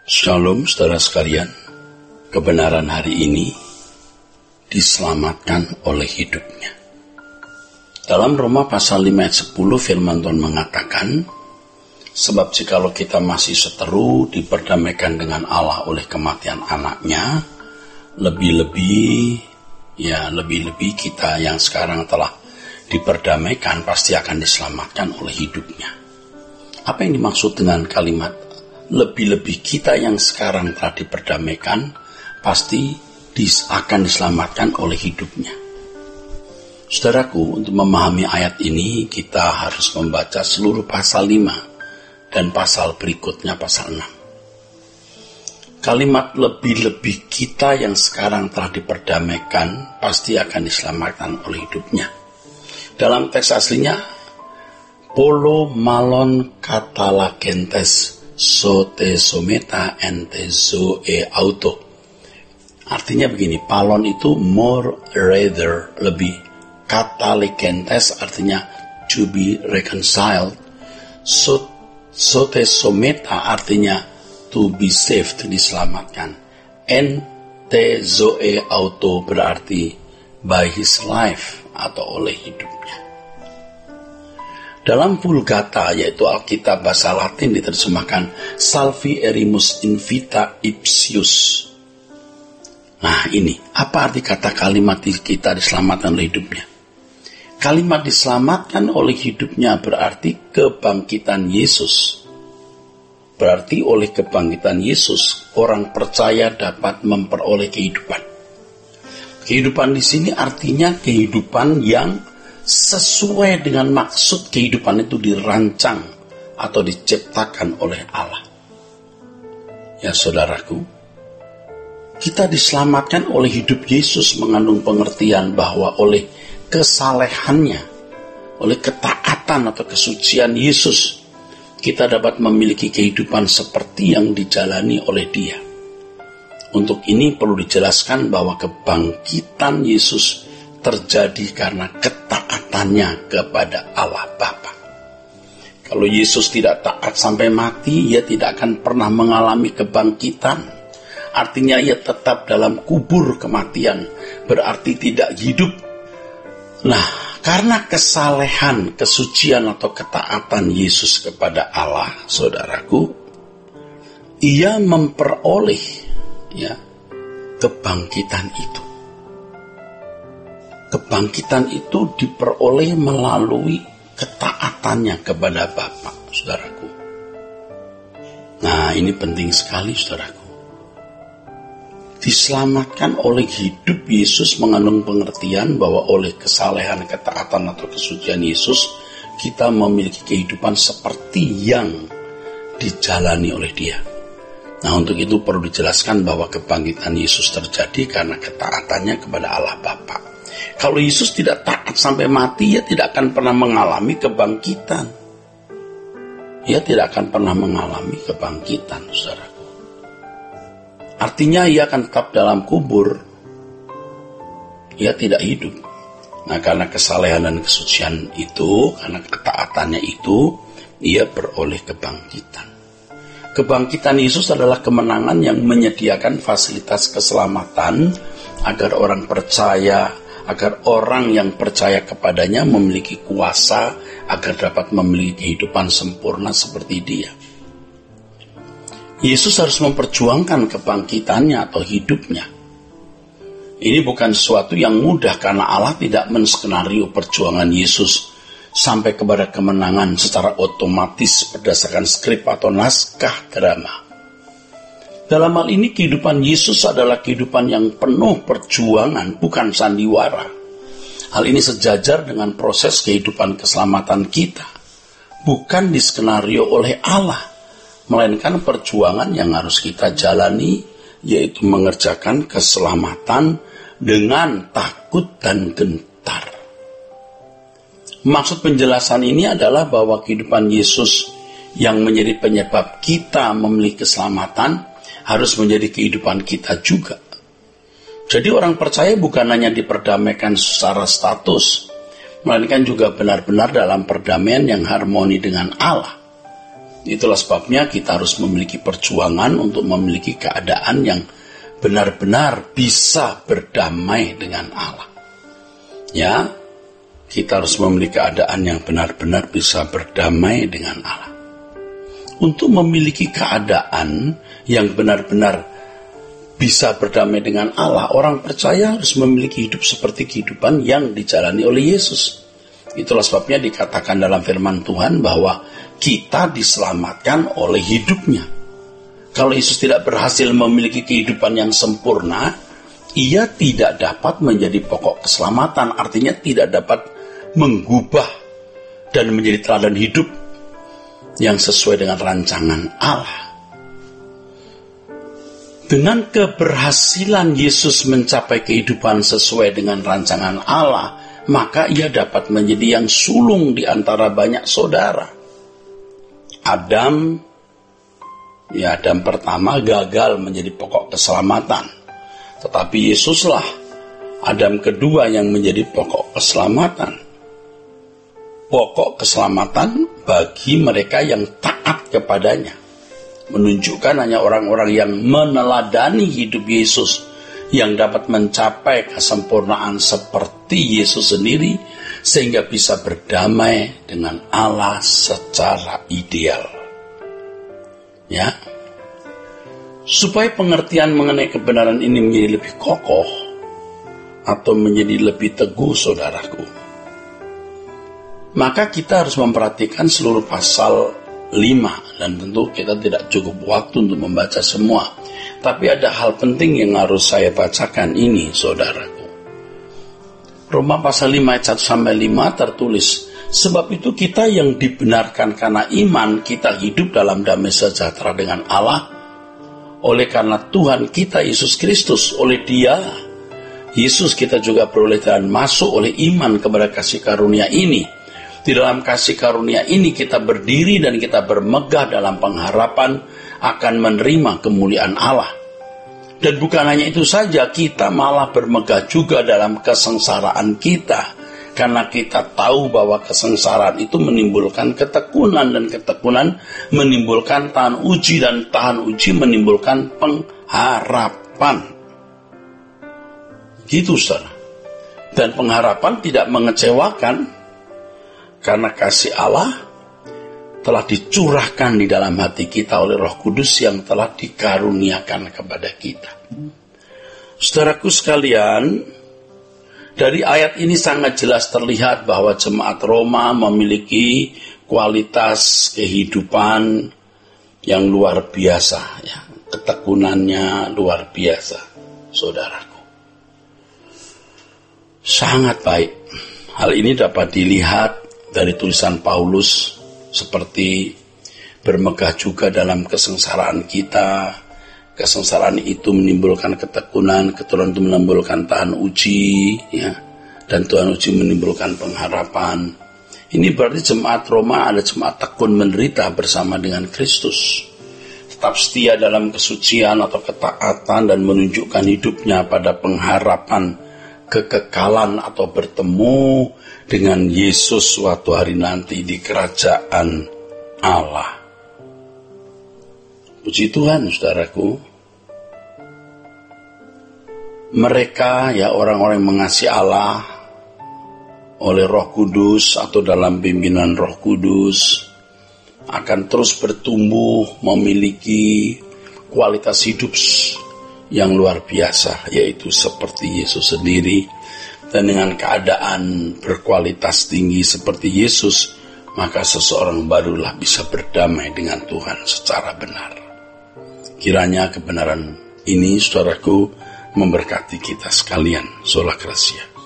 Shalom saudara sekalian, kebenaran hari ini diselamatkan oleh hidupnya. Dalam Roma pasal 5 ayat 10 firman Tuhan mengatakan, sebab jikalau kita masih seteru diperdamaikan dengan Allah oleh kematian anaknya, lebih-lebih kita yang sekarang telah diperdamaikan pasti akan diselamatkan oleh hidupnya. Apa yang dimaksud dengan kalimat lebih-lebih kita yang sekarang telah diperdamaikan pasti akan diselamatkan oleh hidupnya? Saudaraku, untuk memahami ayat ini kita harus membaca seluruh pasal 5 dan pasal berikutnya pasal 6. Kalimat lebih-lebih kita yang sekarang telah diperdamaikan pasti akan diselamatkan oleh hidupnya. Dalam teks aslinya, polo malon katalakentes sote someta ente zoe auto. Artinya begini, palon itu more, rather, lebih. Katalekentes artinya to be reconciled. Sote someta artinya to be saved, diselamatkan. Ente zoe auto berarti by his life atau oleh hidupnya. Dalam Vulgata, yaitu Alkitab bahasa Latin, diterjemahkan salvi erimus invita ipsius. Nah ini, apa arti kata kalimat kita diselamatkan oleh hidupnya? Kalimat diselamatkan oleh hidupnya berarti kebangkitan Yesus. Berarti oleh kebangkitan Yesus, orang percaya dapat memperoleh kehidupan. Kehidupan di sini artinya kehidupan yang sesuai dengan maksud kehidupan itu dirancang atau diciptakan oleh Allah. Ya saudaraku, kita diselamatkan oleh hidup Yesus mengandung pengertian bahwa oleh kesalehannya, oleh ketaatan atau kesucian Yesus, kita dapat memiliki kehidupan seperti yang dijalani oleh Dia. Untuk ini perlu dijelaskan bahwa kebangkitan Yesus terjadi karena ketaatannya kepada Allah Bapa. Kalau Yesus tidak taat sampai mati, Ia tidak akan pernah mengalami kebangkitan. Artinya Ia tetap dalam kubur kematian, berarti tidak hidup. Nah, karena kesalehan, kesucian atau ketaatan Yesus kepada Allah, saudaraku, Ia memperoleh kebangkitan itu. Kebangkitan itu diperoleh melalui ketaatannya kepada Bapa, saudaraku. Nah, ini penting sekali, saudaraku. Diselamatkan oleh hidup Yesus mengandung pengertian bahwa oleh kesalehan, ketaatan atau kesucian Yesus, kita memiliki kehidupan seperti yang dijalani oleh Dia. Nah, untuk itu perlu dijelaskan bahwa kebangkitan Yesus terjadi karena ketaatannya kepada Allah Bapa. Kalau Yesus tidak taat sampai mati, Ia tidak akan pernah mengalami kebangkitan. Ia tidak akan pernah mengalami kebangkitan, saudaraku. Artinya Ia akan tetap dalam kubur. Ia tidak hidup. Nah, karena kesalehan dan kesucian itu, karena ketaatannya itu, Ia beroleh kebangkitan. Kebangkitan Yesus adalah kemenangan yang menyediakan fasilitas keselamatan agar orang yang percaya kepadanya memiliki kuasa agar dapat memiliki kehidupan sempurna seperti Dia. Yesus harus memperjuangkan kebangkitannya atau hidupnya. Ini bukan sesuatu yang mudah karena Allah tidak menskenario perjuangan Yesus sampai kepada kemenangan secara otomatis berdasarkan skrip atau naskah drama. Dalam hal ini kehidupan Yesus adalah kehidupan yang penuh perjuangan, bukan sandiwara. Hal ini sejajar dengan proses kehidupan keselamatan kita, bukan diskenario oleh Allah, melainkan perjuangan yang harus kita jalani, yaitu mengerjakan keselamatan dengan takut dan gentar. Maksud penjelasan ini adalah bahwa kehidupan Yesus yang menjadi penyebab kita memiliki keselamatan harus menjadi kehidupan kita juga. Jadi orang percaya bukan hanya diperdamaikan secara status, melainkan juga benar-benar dalam perdamaian yang harmoni dengan Allah. Itulah sebabnya kita harus memiliki perjuangan untuk memiliki keadaan yang benar-benar bisa berdamai dengan Allah. Ya, kita harus memiliki keadaan yang benar-benar bisa berdamai dengan Allah. Untuk memiliki keadaan yang benar-benar bisa berdamai dengan Allah, orang percaya harus memiliki hidup seperti kehidupan yang dijalani oleh Yesus. Itulah sebabnya dikatakan dalam firman Tuhan bahwa kita diselamatkan oleh hidupnya. Kalau Yesus tidak berhasil memiliki kehidupan yang sempurna, ia tidak dapat menjadi pokok keselamatan. Artinya tidak dapat menggubah dan menjadi teladan hidup yang sesuai dengan rancangan Allah. Dengan keberhasilan Yesus mencapai kehidupan sesuai dengan rancangan Allah, maka ia dapat menjadi yang sulung di antara banyak saudara. Adam pertama gagal menjadi pokok keselamatan. Tetapi Yesuslah Adam kedua yang menjadi pokok keselamatan. Pokok keselamatan bagi mereka yang taat kepadanya. Menunjukkan hanya orang-orang yang meneladani hidup Yesus yang dapat mencapai kesempurnaan seperti Yesus sendiri, sehingga bisa berdamai dengan Allah secara ideal. Ya, supaya pengertian mengenai kebenaran ini menjadi lebih kokoh atau menjadi lebih teguh, saudaraku, maka kita harus memperhatikan seluruh pasal 5, dan tentu kita tidak cukup waktu untuk membaca semua. Tapi ada hal penting yang harus saya bacakan ini, saudaraku. Roma pasal 5 ayat 1-5 tertulis, sebab itu kita yang dibenarkan karena iman, kita hidup dalam damai sejahtera dengan Allah, oleh karena Tuhan kita Yesus Kristus. Oleh Dia, Yesus, kita juga beroleh dan masuk oleh iman kepada kasih karunia ini. Di dalam kasih karunia ini kita berdiri dan kita bermegah dalam pengharapan akan menerima kemuliaan Allah. Dan bukan hanya itu saja, kita malah bermegah juga dalam kesengsaraan kita. Karena kita tahu bahwa kesengsaraan itu menimbulkan ketekunan, dan ketekunan menimbulkan tahan uji, dan tahan uji menimbulkan pengharapan. Gitu, saudara. Dan pengharapan tidak mengecewakan, karena kasih Allah telah dicurahkan di dalam hati kita oleh Roh Kudus yang telah dikaruniakan kepada kita. Saudaraku sekalian, dari ayat ini sangat jelas terlihat bahwa jemaat Roma memiliki kualitas kehidupan yang luar biasa, ya. Ketekunannya luar biasa, saudaraku. Sangat baik. Hal ini dapat dilihat dari tulisan Paulus, seperti bermegah juga dalam kesengsaraan kita. Kesengsaraan itu menimbulkan ketekunan, ketekunan itu menimbulkan tahan uji, ya, dan tahan uji menimbulkan pengharapan. Ini berarti jemaat Roma ada jemaat tekun menderita bersama dengan Kristus, tetap setia dalam kesucian atau ketaatan, dan menunjukkan hidupnya pada pengharapan kekekalan atau bertemu dengan Yesus suatu hari nanti di kerajaan Allah. Puji Tuhan, saudaraku. Mereka, ya, orang-orang yang mengasihi Allah oleh Roh Kudus atau dalam pimpinan Roh Kudus akan terus bertumbuh memiliki kualitas hidup yang luar biasa, yaitu seperti Yesus sendiri. Dan dengan keadaan berkualitas tinggi seperti Yesus, maka seseorang barulah bisa berdamai dengan Tuhan secara benar. Kiranya kebenaran ini, saudaraku, memberkati kita sekalian. Sola Gracia.